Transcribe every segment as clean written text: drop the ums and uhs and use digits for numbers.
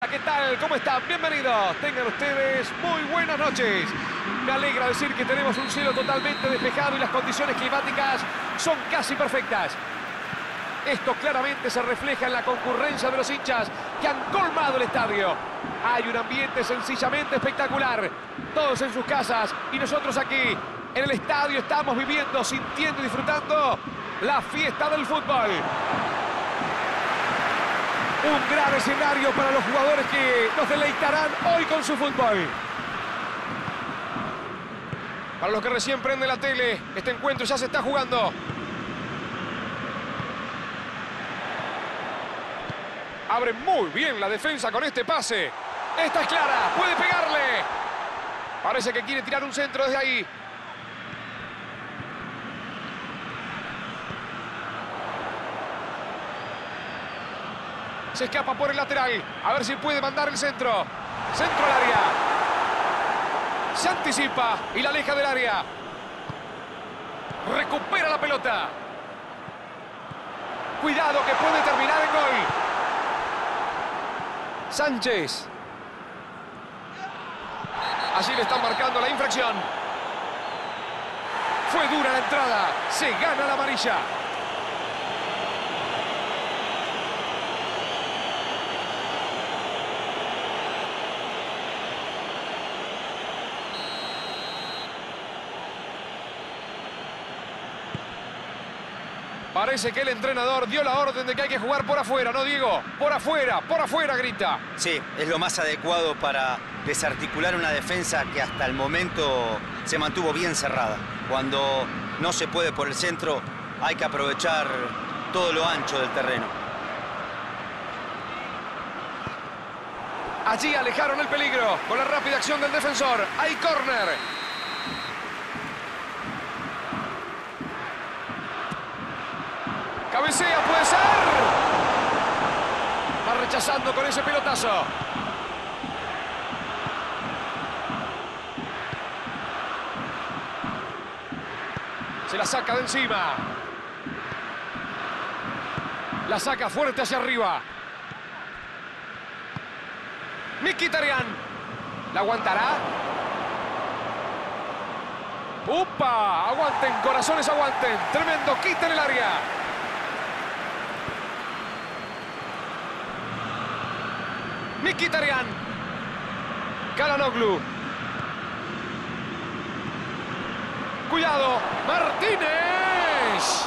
¿qué tal? ¿Cómo están? Bienvenidos. Tengan ustedes muy buenas noches. Me alegra decir que tenemos un cielo totalmente despejado y las condiciones climáticas son casi perfectas. Esto claramente se refleja en la concurrencia de los hinchas que han colmado el estadio. Hay un ambiente sencillamente espectacular. Todos en sus casas y nosotros aquí en el estadio estamos viviendo, sintiendo y disfrutando la fiesta del fútbol. Un gran escenario para los jugadores que nos deleitarán hoy con su fútbol. Para los que recién prenden la tele, este encuentro ya se está jugando. Abre muy bien la defensa con este pase. Esta es clara, puede pegarle. Parece que quiere tirar un centro desde ahí. Se escapa por el lateral. A ver si puede mandar el centro. Centro al área. Se anticipa y la aleja del área. Recupera la pelota. Cuidado que puede terminar en gol. Sánchez. Allí le están marcando la infracción. Fue dura la entrada. Se gana la amarilla. Parece que el entrenador dio la orden de que hay que jugar por afuera, ¿no, Diego? Por afuera, grita. Sí, es lo más adecuado para desarticular una defensa que hasta el momento se mantuvo bien cerrada. Cuando no se puede por el centro, hay que aprovechar todo lo ancho del terreno. Allí alejaron el peligro con la rápida acción del defensor. Hay córner. Cabecea, puede ser. Va rechazando con ese pelotazo. Se la saca de encima. La saca fuerte hacia arriba. Mkhitaryan. ¿La aguantará? ¡Upa! Aguanten, corazones, aguanten. Tremendo quita en el área. Mkhitaryan. Calhanoglu. Cuidado, Martínez.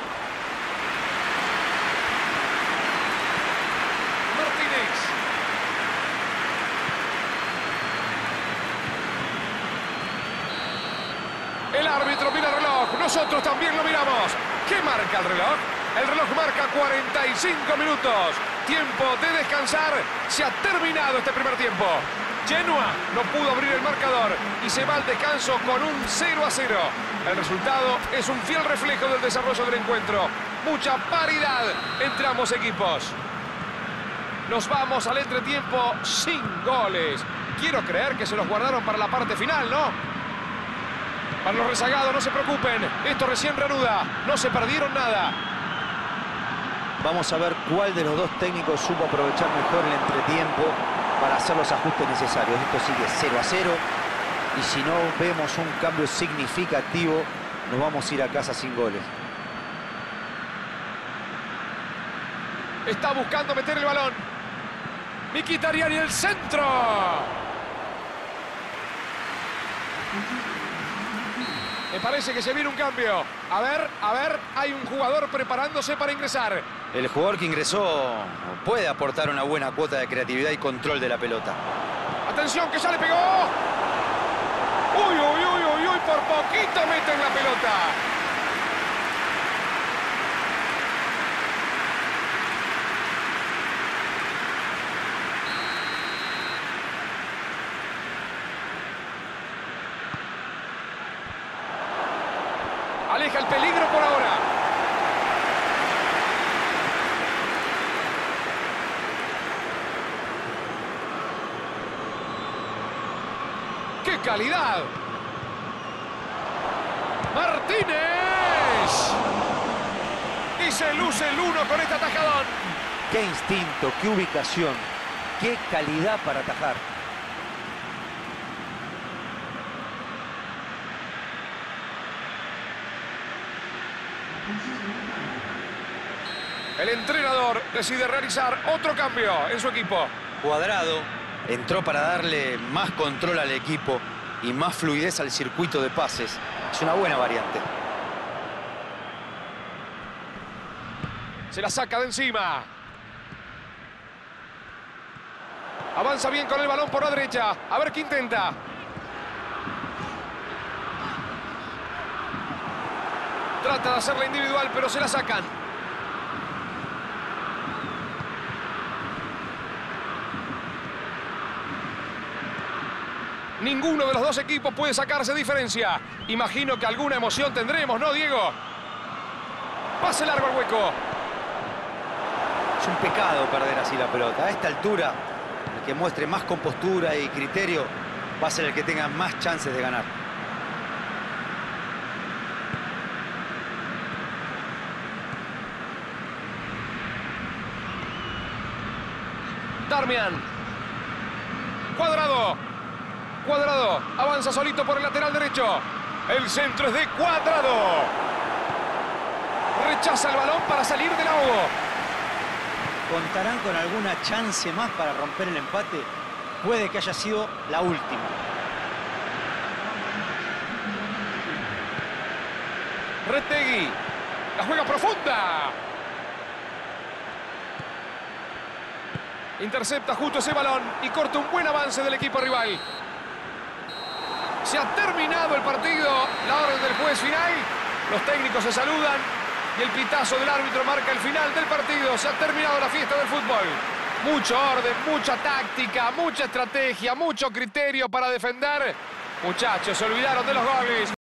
El árbitro mira el reloj, nosotros también lo miramos. ¿Qué marca el reloj? El reloj marca 45 minutos. Tiempo de descansar. Se ha terminado este primer tiempo. Genoa no pudo abrir el marcador y se va al descanso con un 0-0. El resultado es un fiel reflejo del desarrollo del encuentro. Mucha paridad entre ambos equipos. Nos vamos al entretiempo sin goles. Quiero creer que se los guardaron para la parte final, ¿no? Para los rezagados, no se preocupen. Esto recién reanuda. No se perdieron nada. Vamos a ver cuál de los dos técnicos supo aprovechar mejor el entretiempo para hacer los ajustes necesarios. Esto sigue 0-0. Y si no vemos un cambio significativo, nos vamos a ir a casa sin goles. Está buscando meter el balón. Mkhitaryan y el centro. Me parece que se viene un cambio. A ver, hay un jugador preparándose para ingresar. El jugador que ingresó puede aportar una buena cuota de creatividad y control de la pelota. Atención, que ya le pegó. Uy, uy, uy, uy, uy, por poquito meten la pelota. Aleja el peligro por ahora. ¡Qué calidad! ¡Martínez! Y se luce el uno con este atajadón. Qué instinto, qué ubicación. qué calidad para atajar. El entrenador decide realizar otro cambio en su equipo. Cuadrado entró para darle más control al equipo y más fluidez al circuito de pases. Es una buena variante. Se la saca de encima. Avanza bien con el balón por la derecha. A ver qué intenta. Trata de hacerla individual, pero se la sacan. Ninguno de los dos equipos puede sacarse diferencia. Imagino que alguna emoción tendremos, ¿no, Diego? Pase largo al hueco. Es un pecado perder así la pelota. A esta altura, el que muestre más compostura y criterio va a ser el que tenga más chances de ganar. Darmian. Cuadrado. Cuadrado avanza solito por el lateral derecho. El centro es de Cuadrado. Rechaza el balón para salir del ahogo. ¿Contarán con alguna chance más para romper el empate? Puede que haya sido la última. Retegui. La juega profunda. Intercepta justo ese balón y corta un buen avance del equipo rival. Se ha terminado el partido. La orden del juez final. Los técnicos se saludan y el pitazo del árbitro marca el final del partido. Se ha terminado la fiesta del fútbol. Mucho orden, mucha táctica, mucha estrategia, mucho criterio para defender. Muchachos, se olvidaron de los goles.